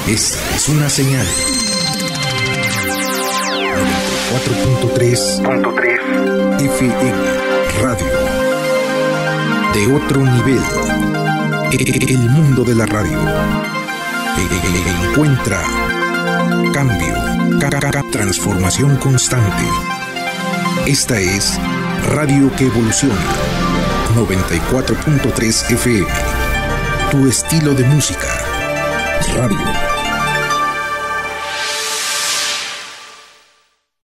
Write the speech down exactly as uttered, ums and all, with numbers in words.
Esta es una señal. cuatro punto tres F M Radio. De otro nivel. El mundo de la radio. Encuentra cambio, transformación constante. Esta es Radio que Evoluciona. noventa y cuatro punto tres F M. Tu estilo de música. Radio.